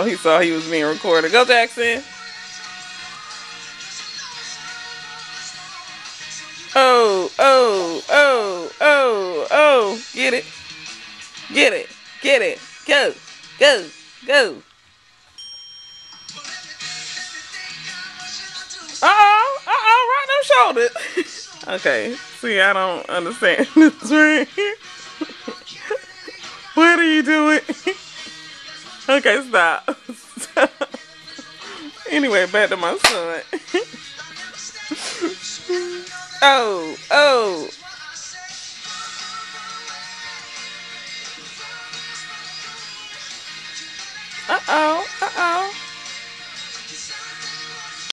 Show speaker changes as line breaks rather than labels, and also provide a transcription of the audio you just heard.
Oh, he saw he was being recorded. Go, Jackson. Oh, oh, oh, oh, oh. Get it. Get it. Get it. Go. Go. Go. Uh-oh. Uh-oh. Right them shoulders. Okay. See, I don't understand this right here. What are you doing? Okay, stop. Stop. Anyway, back to my son. Oh, oh. Uh-oh.